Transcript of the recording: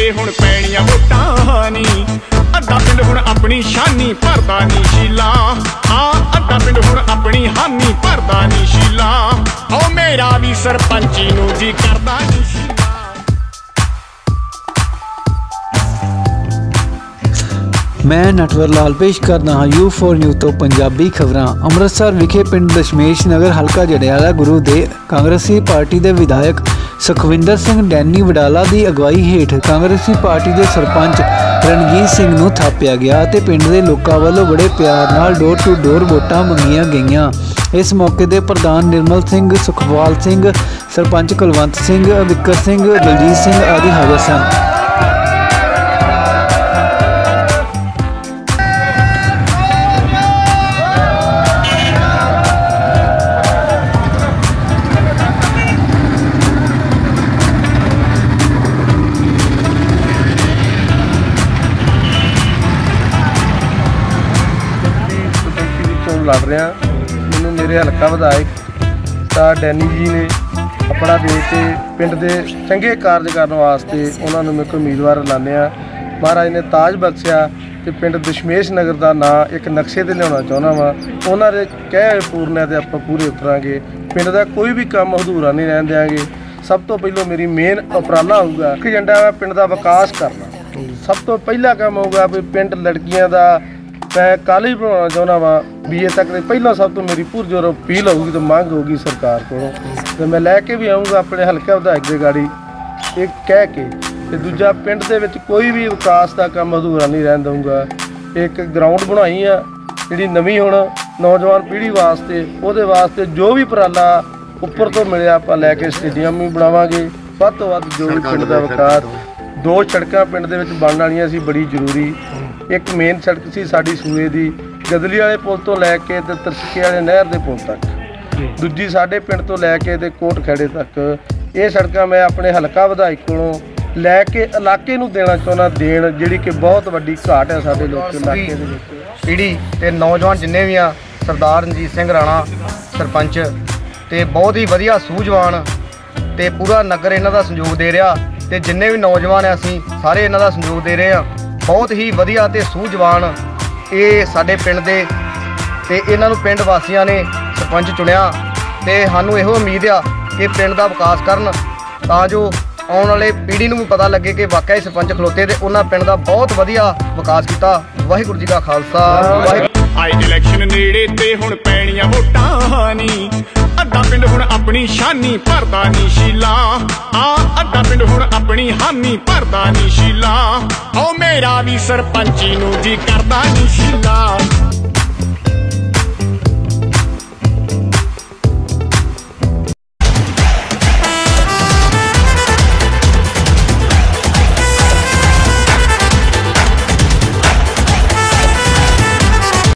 ते हुण पैणियां वोटां नी। अद्धा पिंड हुण अपनी शानी भरदा नी शीला। हाँ अद्धा पिंड हुण अपनी हामी भरदा नी शीला। ओ मेरा भी सरपंची नूं जी करदा नी शीला। मैं नटवर लाल पेश करदा हाँ U4 न्यूज़ तो पंजाबी खबरां। अमृतसर विखे पिंड दशमेश नगर हलका जड़ियाला गुरु दे कांग्रेसी पार्टी के विधायक सुखविंदर सिंह डैनी वडाला की अगवाई हेठ कांग्रेसी पार्टी के सरपंच रणजीत सिंह नूं थापिया गया ते पिंड के लोगों वालों बड़े प्यार नाल डोर टू डोर वोटां मंगियां गईयां। इस मौके पर प्रधान निर्मल सिंह, सुखपाल सिंह, सरपंच कुलवंत सिंह, विकर सिंह, दलजीत सिंह आदि हाज़र सन। लड़ रहा मैनू मेरे हल्का विधायक डैनी जी ने अपना दे के पिंड के चंगे कार्य करने वास्ते उन्होंने मेरे को उम्मीदवार लाने। महाराज ने ताज बख्शिया तो पिंड दशमेश नगर का नाम एक नक्शे पर लिया चाहना वा। उन्होंने कहे पूरने तो आप पूरे उतरांगे। पिंड का कोई भी काम अधूरा नहीं रहन देंगे। सब तो पहलों मेरी मेन उपराला होगा एजेंडा है पिंड का विकास करना। सब तो पहला काम होगा भी पिंड लड़कियां का मैं कॉलेज बनाना चाहना वा BA तक। पहला सब तो मेरी पुरजोर अपील होगी तो मांग होगी सरकार को तो मैं लैके भी आऊँगा अपने हल्के विधायक के गाड़ी एक कह के। तो दूजा पिंड के विच कोई भी विकास का काम अधूरा नहीं रहन दूँगा। एक ग्राउंड बनाई आ जी नवीं हुण नौजवान पीढ़ी वास्ते वो वास्ते जो भी उपराला उपर तो मिले आप लैके स्टेडियम भी बनावांगे। वध तो वध जो भी पिंड का विकास। 2 सड़कां पिंड दे विच बनन वालियां सी बड़ी जरूरी। एक मेन सड़क सी साडी सूए दी गदली वाले पुल तो लैके ते तरसके वाले नहर के पुल तक। दूजी साडे पिंड तो लैके ते कोट खैड़े तक। ये सड़कां मैं अपने हल्का विधायक कोलों लैके इलाके नूं देना चाहुंदा देण जिहड़ी कि बहुत वड्डी घाट है साडे लोक इलाके दे विच। पीढ़ी ते नौजवान जिन्ने भी आ सरदार रणजीत सिंह राणा सरपंच ते बहुत ही वधिया सूझवान ते पूरा नगर इन्हां दा सहयोग दे रहा ते जिन्ने भी नौजवान है असीं सारे इन्हां दा सहयोग दे रहे हैं। बहुत ही वधिया ते सूझवान ये साडे पिंड दे ते इन्हां नूं पिंड वासियां ने सरपंच चुनिया ते सानूं इहो उम्मीद आ कि पिंड दा विकास करन तां जो आउण वाले पीढ़ी नूं भी पता लगे कि वाकई सरपंच खलोते ते उन्हां पिंड दा बहुत वधिया विकास कीता। वाहिगुरू जी का खालसा वाहिगुरू। आए इलैक्शन नेड़े ते हुण पैणियां वोटां नी। अद्धा पिंड हुण अपनी शानी भरदा नी शीला। हाँ अद्धा पिंड हुण अपनी हामी भरदा नी शीला। ओ मेरा भी सरपंची नूं जी करदा नी शीला।